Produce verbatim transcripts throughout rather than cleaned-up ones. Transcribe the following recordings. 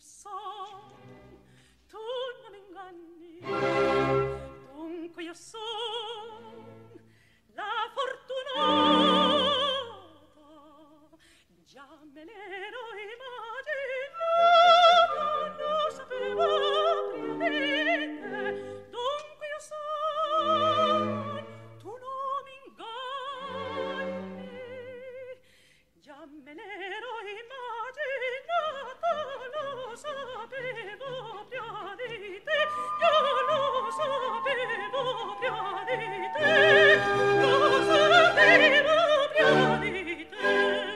son, tu non inganni, dunque io son la fortunata, già me l'ero immaginata, lo sapevo prima di te, dunque io son, tu non inganni, già me l'ero immaginata, lo sapevo prima di te, io lo sapevo prima di te, lo sapevo prima di te.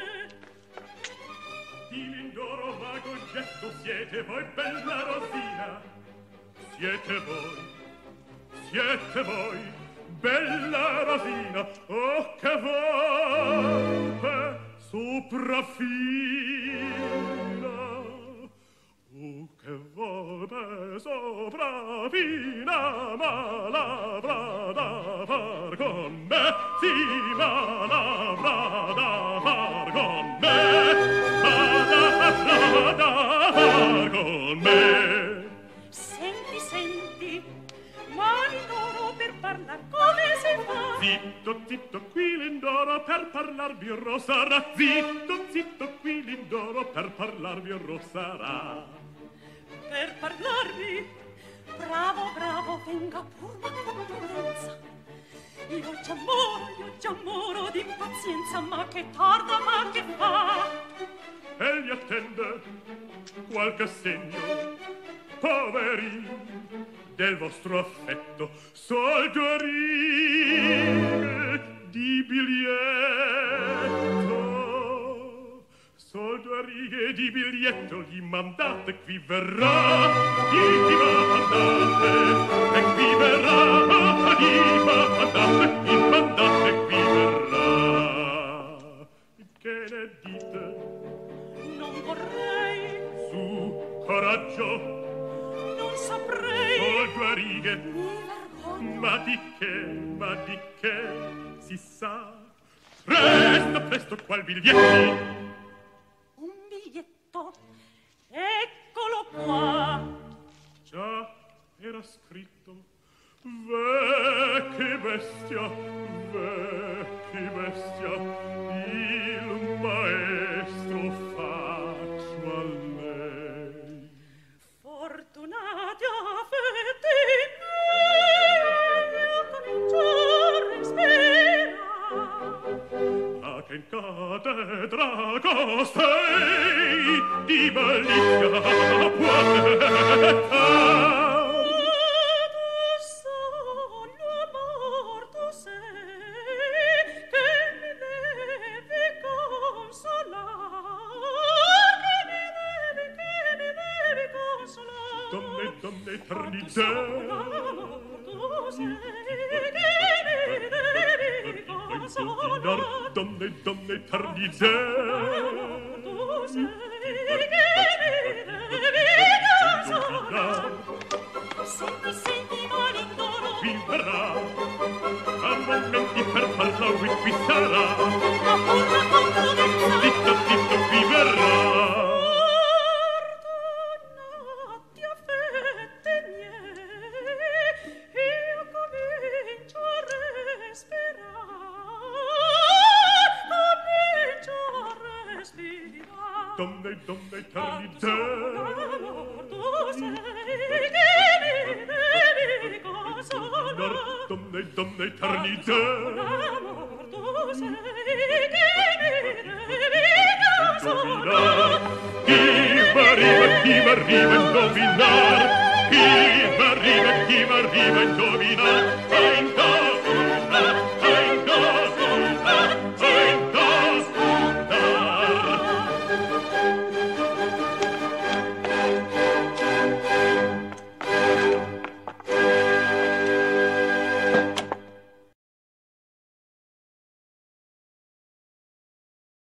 Di Lindoro vago getto siete voi, bella Rosina, siete voi, siete voi, bella Rosina, oh che volpe sopraffina, oh che volpe sopraffina, ma l'avrà da far con me, sì, ma l'avrà da far con me, ma l'avrà da far con me. Senti, senti, ma Lindoro per parlar come si fa? Zitto, zitto, qui Lindoro per parlarvi rossarà. Zitto, zitto, qui Lindoro per parlarvi rossarà. Per parlarvi, bravo, bravo, venga pur ma con prudenza. Io già moro, io già moro d'impazienza, ma che tarda, ma che fa? Egli attende qualche segno, poveri, del vostro affetto, sol due righe di biglietto, sol due righe di biglietto, gli mandate, qui verrà, gli mandate, e qui verrà, gli mandate, gli mandate, qui verrà. Che ne dite? Non vorrei, Su, coraggio, non saprei, sol due righe, mi vergogno. ma di che, ma di che, si sa. Presto, presto, qual biglietti? Un biglietto, eccolo qua. Già, era scritto. Ve, che bestia, ve, che bestia, il maestro faccio a lei. Fortunati affetti miei, io comincio a respirare. A che in cattedra costei di malizia può Sono morto sei, che mi devi consolar, che mi devi, che mi devi consolar. donne, donne eternità. Sono morto sei, che mi devi consolar. Donne, donne eternità. Morto sei, che mi devi consolar. Senti, senti, ma Lindoro, Qui verrà, a momenti per farla qui sarà. ma pur la confidenza. Zitto, zitto, qui verrà. Perdonati affetti miei, io comincio a respirare, comincio a respirare. Donne, donne eternità. Morto sei, che mi devi consolar. Donne, donne eternità. Morto sei, che mi devi consolar. Chi m'arriva, chi m'arriva a indovinar? Chi m'arriva, chi m'arriva a indovinar? A indovinar.